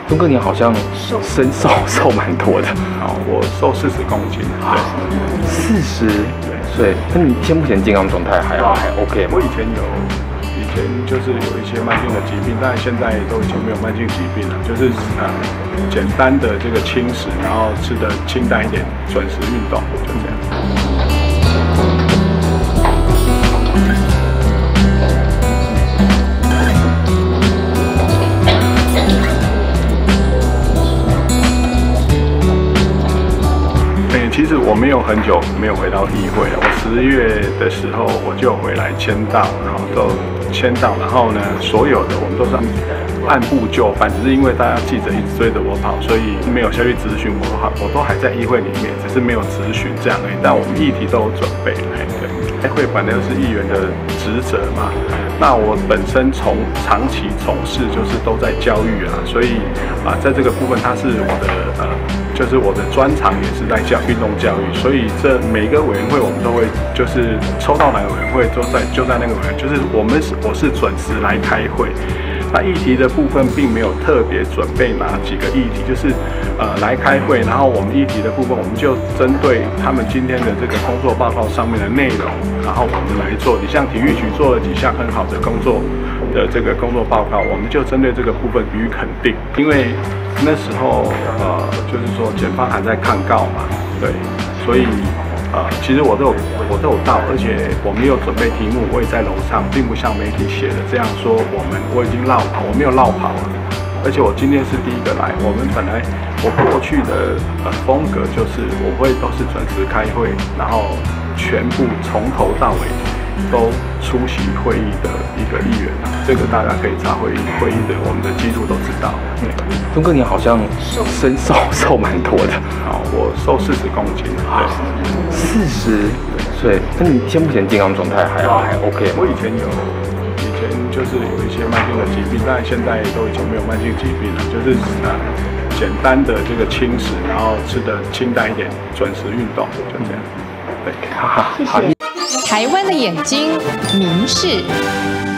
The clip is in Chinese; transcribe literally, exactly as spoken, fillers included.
东哥，你好像身瘦瘦蛮多的。 好，我瘦四十公斤。对， 四十。对，那你现目前健康状态还好，还 OK 吗？ 我以前有，以前就是有一些慢性的疾病，但现在都已经没有慢性疾病了，就是呃简单的这个轻食，然后吃的清淡一点，准时运动，就这样。其实我没有很久没有回到议会了。我十月的时候我就回来签到，然后都签到，然后呢，所有的我们都是按部就班，只是因为大家记者一直追着我跑，所以没有下去咨询我，我都还在议会里面，只是没有咨询这样而已。但我们议题都有准备，对。开会本来就是议员的职责嘛，那我本身从长期从事就是都在教育啊，所以啊，在这个部分它是我的呃，就是我的专长也是在教运动教育，所以这每个委员会我们都会就是抽到哪个委员会就在就在那个委员，就是我们是我是准时来开会。那议题的部分并没有特别准备哪几个议题，就是呃来开会，然后我们议题的部分，我们就针对他们今天的这个工作报告上面的内容，然后我们来做。你像体育局做了几项很好的工作的这个工作报告，我们就针对这个部分予以肯定。因为那时候呃就是说检方还在抗告嘛，对，所以。呃，其实我都有我都有到，而且我没有准备题目，我也在楼上，并不像媒体写的这样说。我们我已经落跑，我没有落跑了，而且我今天是第一个来。我们本来我过去的呃风格就是我会都是准时开会，然后全部从头到尾都出席会议的一个议员啊，这个大家可以查会议会议的我们的记录都知道。对， 东哥你好像身瘦瘦蛮多的。 好，我瘦四十公斤。对。 四十岁，那你现目前健康状态还好，还 OK 吗？ 我以前有，以前就是有一些慢性的疾病，但现在都已经没有慢性疾病了，就是呃简单的这个轻食，然后吃的清淡一点，准时运动，就这样。对， 好好， 谢谢。台湾的眼睛，民视。